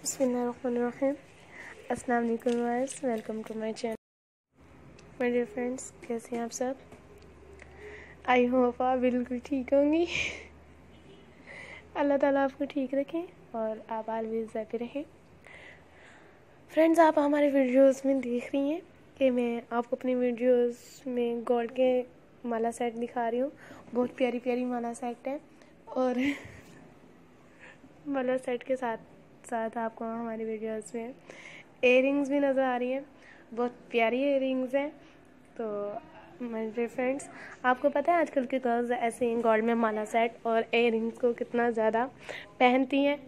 बिस्मिल्लाहिर्रहमानिर्रहीम। अस्सलाम वालेकुम guys, welcome to my channel. My dear friends, कैसे हैं आप सब? आई होप आप बिल्कुल ठीक होंगी। अल्लाह ताला आपको ठीक रखें और आप ऑलवेज हैप्पी रहें। फ्रेंड्स, आप हमारे वीडियोस में देख रही हैं कि मैं आपको अपनी वीडियोस में गोल्ड के माला सेट दिखा रही हूँ। बहुत प्यारी प्यारी माला सेट है और माला सेट के साथ साथ आपको हमारी वीडियोस में इयररिंग्स भी नज़र आ रही हैं। बहुत प्यारी इयररिंग्स हैं। तो मेरे फ्रेंड्स, आपको पता है आजकल की गर्ल्स ऐसे ही गोल्ड में माला सेट और इयररिंग्स को कितना ज़्यादा पहनती हैं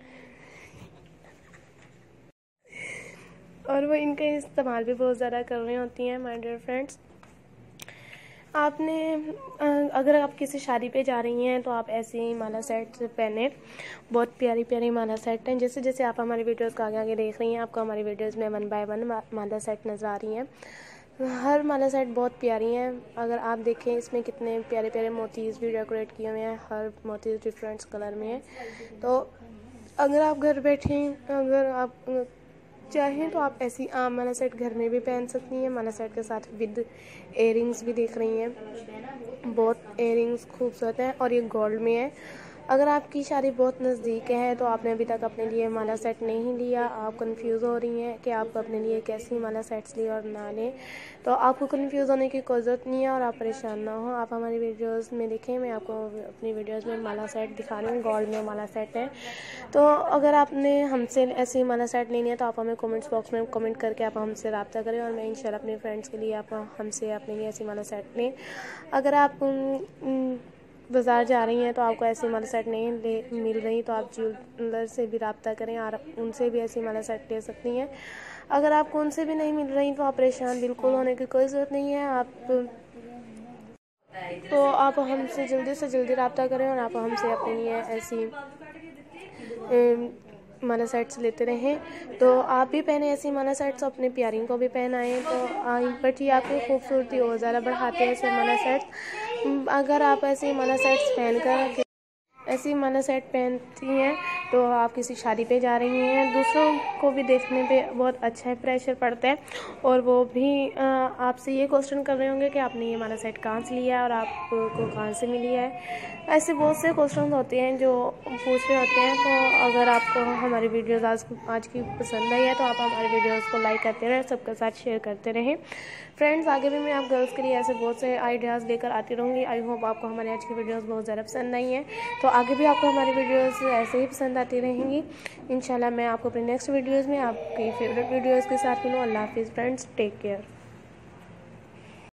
और वो इनका इस्तेमाल भी बहुत ज़्यादा कर रही होती हैं। माय डियर फ्रेंड्स, आपने अगर आप किसी शादी पे जा रही हैं तो आप ऐसे ही माला सेट पहने। बहुत प्यारी प्यारी माला सेट हैं। जैसे जैसे आप हमारी वीडियोस को आगे आगे देख रही हैं, आपको हमारी वीडियोस में 1 बाय 1 माला सेट नज़र आ रही हैं। हर माला सेट बहुत प्यारी हैं। अगर आप देखें, इसमें कितने प्यारे प्यारे मोतीज़ भी डेकोरेट किए हुए हैं। हर मोतीज़ डिफरेंट कलर में है। तो अगर आप घर बैठे, अगर आप चाहें तो आप ऐसी आम माला सेट घर में भी पहन सकती हैं। माला सेट के साथ विद इयररिंग्स भी देख रही हैं। बहुत इयररिंग्स खूबसूरत हैं और ये गोल्ड में है। अगर आपकी शादी बहुत नज़दीक है तो आपने अभी तक अपने लिए माला सेट नहीं लिया, आप कंफ्यूज हो रही हैं कि आप अपने लिए कैसी माला सेट्स लिए और ना लें, तो आपको कंफ्यूज होने की कोई ज़रूरत नहीं है और आप परेशान ना हो। आप हमारी वीडियोस में देखें, मैं आपको अपनी वीडियोस में माला सेट दिखा रही हूँ। गोल्ड में माला सेट है। तो अगर आपने हमसे ऐसी माला सेट लेनी है तो आप हमें कमेंट्स बॉक्स में कमेंट करके आप हमसे रब्ता करें और मैं इंशाल्लाह अपने फ्रेंड्स के लिए आप हमसे अपने लिए ऐसी माला सेट लें। अगर आप बाज़ार जा रही हैं तो आपको ऐसी माला सेट नहीं मिल रही तो आप ज्वेलर से भी रब्ता करें और उनसे भी ऐसी माला सेट ले सकती हैं। अगर आपको उनसे भी नहीं मिल रही तो आप परेशान बिल्कुल होने की कोई ज़रूरत नहीं है। आप हमसे जल्दी से जल्दी रब्ता करें और आप हमसे अपने लिए ऐसी माला सेट्स लेते रहें। तो आप भी पहने ऐसी माला सेट्स, अपने प्यारी को भी पहनाएं तो बट ये आपकी खूबसूरती और ज़्यादा बढ़ाते हैं ऐसे माला सेट्स। अगर आप ऐसे माला सेट्स पहनकर ऐसी माला सेट पहनती हैं तो आप किसी शादी पे जा रही हैं, दूसरों को भी देखने पे बहुत अच्छा प्रेशर पड़ता है और वो भी आपसे ये क्वेश्चन कर रहे होंगे कि आपने ये माला सेट कहाँ से लिया और आपको कहाँ से मिली है। ऐसे बहुत से क्वेश्चन होते हैं जो पूछ रहे होते हैं। तो अगर आपको हमारी वीडियोस आज की पसंद आई है तो आप हमारे वीडियोस को लाइक करते रहें, सबके साथ शेयर करते रहें। फ्रेंड्स, आगे भी मैं आप गर्ल्स के लिए ऐसे बहुत से आइडियाज़ लेकर आती रहूँगी। आई होप आपको हमारी आज की वीडियोस बहुत ज़्यादा पसंद आई हैं। तो आगे भी आपको हमारी वीडियोस ऐसे ही पसंद आती रहेंगी। इंशाल्लाह मैं आपको अपनी नेक्स्ट वीडियोस में आपकी फेवरेट वीडियोस के साथ मिलूँ। अल्लाह हाफिज़ फ्रेंड्स, टेक केयर।